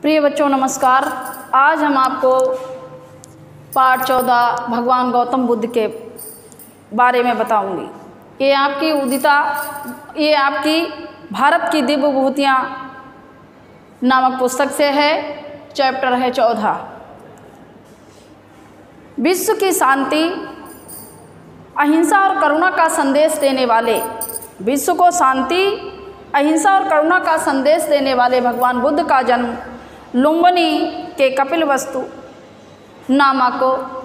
प्रिय बच्चों नमस्कार। आज हम आपको पाठ 14 भगवान गौतम बुद्ध के बारे में बताऊंगी। ये आपकी भारत की दिव्य विभूतियाँ नामक पुस्तक से है। चैप्टर है 14। विश्व की शांति, अहिंसा और करुणा का संदेश देने वाले, विश्व को शांति, अहिंसा और करुणा का संदेश देने वाले भगवान बुद्ध का जन्म लुम्बिनी के कपिलवस्तु नामक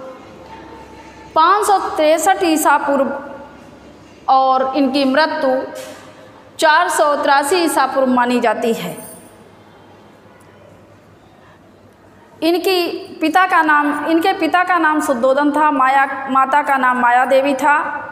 563 ईसा पूर्व और इनकी मृत्यु 483 ईसा पूर्व मानी जाती है। इनके पिता का नाम शुद्धोदन था, माता का नाम माया देवी था।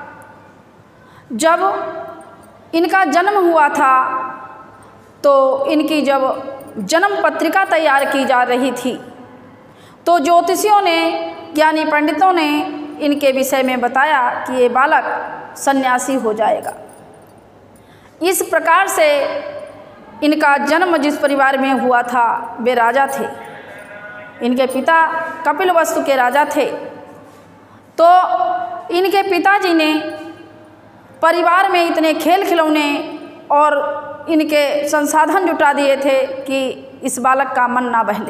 जब इनका जन्म हुआ था तो इनकी जब जन्म पत्रिका तैयार की जा रही थी तो ज्योतिषियों ने, ज्ञानी पंडितों ने इनके विषय में बताया कि ये बालक सन्यासी हो जाएगा। इस प्रकार से इनका जन्म जिस परिवार में हुआ था वे राजा थे। इनके पिता कपिलवस्तु के राजा थे। तो इनके पिताजी ने परिवार में इतने खेल खिलौने और इनके संसाधन जुटा दिए थे कि इस बालक का मन ना बहले।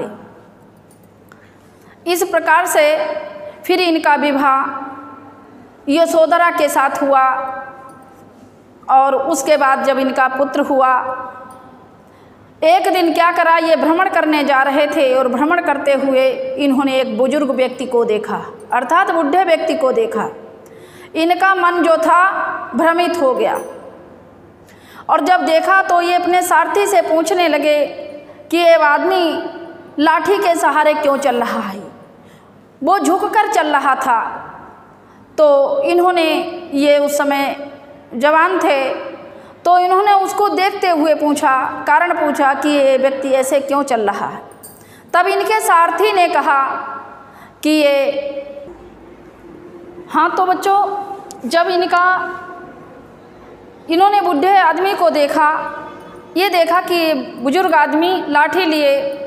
इस प्रकार से फिर इनका विवाह यशोधरा के साथ हुआ और उसके बाद जब इनका पुत्र हुआ, एक दिन क्या करा, ये भ्रमण करने जा रहे थे और भ्रमण करते हुए इन्होंने एक बुजुर्ग व्यक्ति को देखा, अर्थात बूढ़े व्यक्ति को देखा। इनका मन जो था भ्रमित हो गया और जब देखा तो ये अपने सारथी से पूछने लगे कि ये आदमी लाठी के सहारे क्यों चल रहा है। वो झुककर चल रहा था। तो इन्होंने, ये उस समय जवान थे, तो इन्होंने उसको देखते हुए कारण पूछा कि ये व्यक्ति ऐसे क्यों चल रहा है। तब इनके सारथी ने कहा कि हाँ, तो बच्चों, जब इन्होंने बूढ़े आदमी को देखा, ये देखा कि बुजुर्ग आदमी लाठी लिए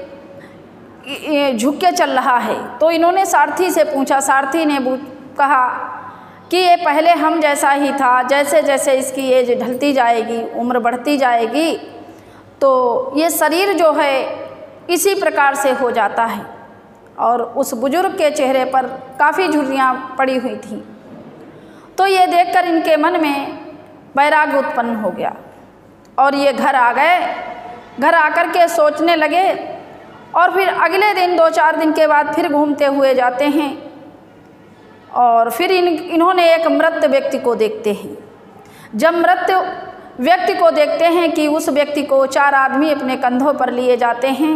झुक के चल रहा है, तो इन्होंने सारथी से पूछा। सारथी ने कहा कि ये पहले हम जैसा ही था, जैसे जैसे इसकी एज ढलती जाएगी, उम्र बढ़ती जाएगी, तो ये शरीर जो है इसी प्रकार से हो जाता है। और उस बुजुर्ग के चेहरे पर काफ़ी झुर्रियाँ पड़ी हुई थीं। तो ये देखकर इनके मन में वैराग्य उत्पन्न हो गया और ये घर आ गए। घर आकर के सोचने लगे और फिर अगले दिन 2-4 दिन के बाद फिर घूमते हुए जाते हैं और फिर इन्होंने एक मृत व्यक्ति को देखते हैं। जब मृत व्यक्ति को देखते हैं कि उस व्यक्ति को 4 आदमी अपने कंधों पर लिए जाते हैं,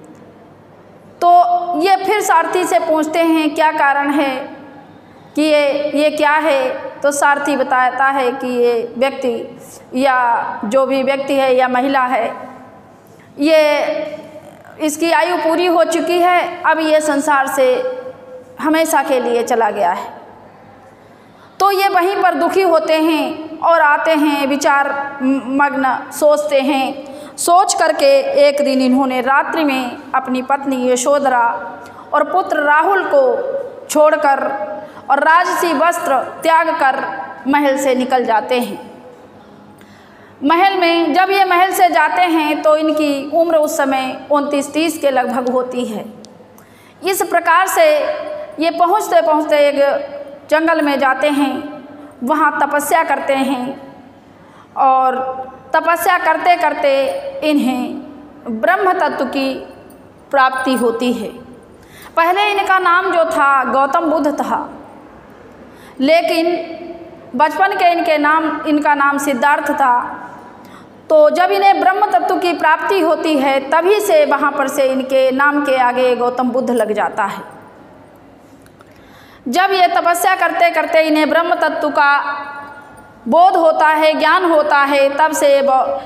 तो ये फिर सारथी से पूछते हैं क्या कारण है कि ये क्या है। तो सारथी बताता है कि ये व्यक्ति या जो भी व्यक्ति है या महिला है, ये इसकी आयु पूरी हो चुकी है, अब ये संसार से हमेशा के लिए चला गया है। तो ये वहीं पर दुखी होते हैं और आते हैं, विचार मग्न सोचते हैं। सोच करके एक दिन इन्होंने रात्रि में अपनी पत्नी यशोधरा और पुत्र राहुल को छोड़कर और राजसी वस्त्र त्याग कर महल से निकल जाते हैं। महल में जब ये महल से जाते हैं तो इनकी उम्र उस समय 29-30 के लगभग होती है। इस प्रकार से ये पहुँचते पहुँचते एक जंगल में जाते हैं, वहाँ तपस्या करते हैं और तपस्या करते करते इन्हें ब्रह्म तत्व की प्राप्ति होती है। पहले इनका नाम जो था गौतम बुद्ध था, लेकिन बचपन के इनका नाम सिद्धार्थ था। तो जब इन्हें ब्रह्म तत्व की प्राप्ति होती है तभी से वहाँ पर से इनके नाम के आगे गौतम बुद्ध लग जाता है। जब ये तपस्या करते करते इन्हें ब्रह्म तत्व का बोध होता है, ज्ञान होता है, तब से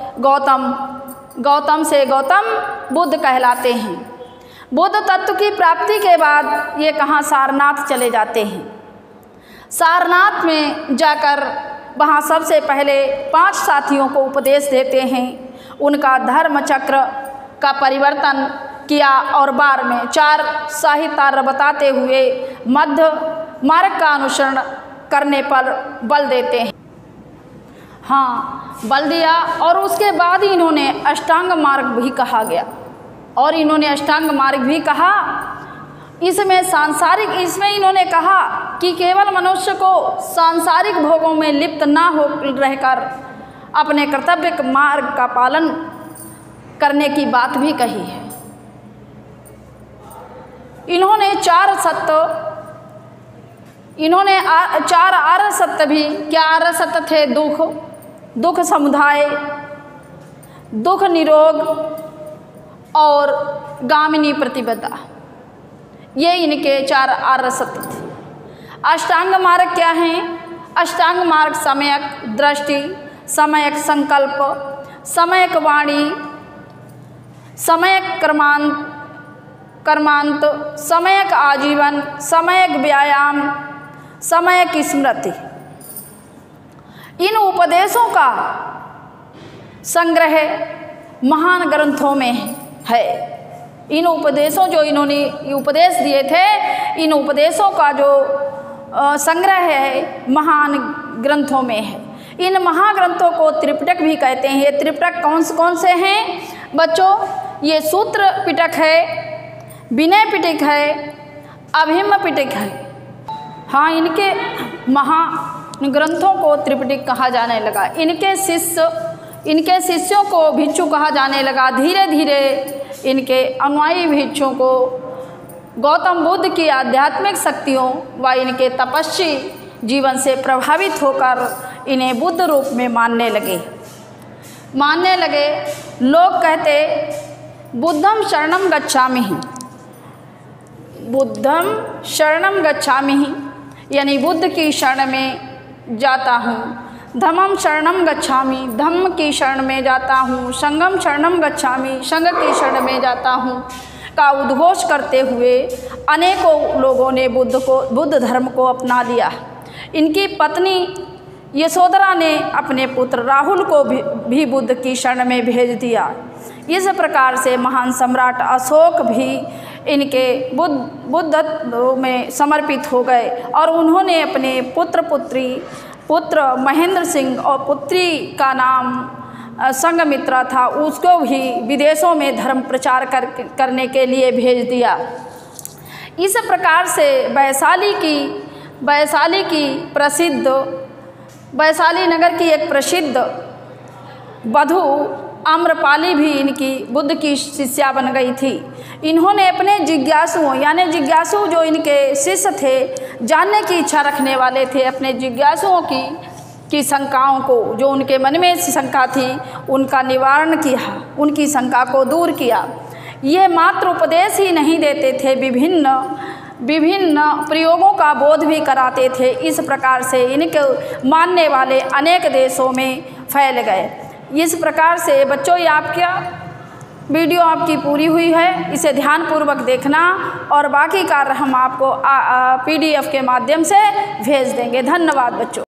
गौतम से गौतम बुद्ध कहलाते हैं। बुद्ध तत्व की प्राप्ति के बाद ये कहाँ सारनाथ चले जाते हैं। सारनाथ में जाकर वहाँ सबसे पहले 5 साथियों को उपदेश देते हैं। उनका धर्म चक्र का परिवर्तन किया और बार में 4 शाही तार बताते हुए मध्य मार्ग का अनुसरण करने पर बल देते हैं। हाँ, बल दिया और उसके बाद इन्होंने अष्टांग मार्ग भी कहा गया और इन्होंने अष्टांग मार्ग भी कहा। इसमें इन्होंने कहा कि केवल मनुष्य को सांसारिक भोगों में लिप्त ना हो रहकर अपने कर्तव्य मार्ग का पालन करने की बात भी कही है। इन्होंने 4 आर्य सत्य भी, क्या आर्य सत्य थे? दुख समुदाय, दुख निरोग और गामिनी प्रतिबद्धता, ये इनके 4 आर्य सत्य थे। अष्टांग मार्ग क्या है? अष्टांग मार्ग सम्यक दृष्टि, सम्यक संकल्प, सम्यक वाणी, सम्यक कर्मांत, सम्यक आजीवन, सम्यक व्यायाम, सम्यक स्मृति। इन उपदेशों का संग्रह महान ग्रंथों में है। इन उपदेशों जो इन्होंने उपदेश दिए थे, इन उपदेशों का जो संग्रह है महान ग्रंथों में है। इन महाग्रंथों को त्रिपिटक भी कहते हैं। ये त्रिपिटक कौन से हैं बच्चों? ये सूत्र पिटक है, विनय पिटक है, अभिमन्यु पिटक है। हाँ, इनके महाग्रंथों को त्रिपिटक कहा जाने लगा। इनके शिष्यों को भिक्षु कहा जाने लगा। धीरे धीरे इनके अनुयायी भिक्षुओं को गौतम बुद्ध की आध्यात्मिक शक्तियों व इनके तपस्वी जीवन से प्रभावित होकर इन्हें बुद्ध रूप में मानने लगे। लोग कहते बुद्धम शरणम गच्छामि, बुद्धम शरणम गच्छामि, यानी बुद्ध की शरण में जाता हूँ। धम्मम शरणम गच्छामि, धम्म की शरण में जाता हूँ। संघम शरणम गच्छामि, संघ की शरण में जाता हूँ का उद्घोष करते हुए अनेकों लोगों ने बुद्ध धर्म को अपना लिया। इनकी पत्नी यशोधरा ने अपने पुत्र राहुल को भी बुद्ध की शरण में भेज दिया। इस प्रकार से महान सम्राट अशोक भी इनके बुद्धत्व में समर्पित हो गए और उन्होंने अपने पुत्र महेंद्र सिंह और पुत्री का नाम संघमित्रा था, उसको भी विदेशों में धर्म प्रचार करने के लिए भेज दिया। इस प्रकार से वैशाली नगर की एक प्रसिद्ध वधू आम्रपाली भी इनकी बुद्ध की शिष्या बन गई थी। इन्होंने अपने जिज्ञासु जो इनके शिष्य थे, जानने की इच्छा रखने वाले थे, अपने जिज्ञासुओं की शंकाओं को, जो उनके मन में शंका थी, उनका निवारण किया, उनकी शंका को दूर किया। ये मात्र उपदेश ही नहीं देते थे, विभिन्न प्रयोगों का बोध भी कराते थे। इस प्रकार से इनके मानने वाले अनेक देशों में फैल गए। इस प्रकार से बच्चों, ये आपका वीडियो आपकी पूरी हुई है, इसे ध्यानपूर्वक देखना और बाकी कार्य हम आपको PDF के माध्यम से भेज देंगे। धन्यवाद बच्चों।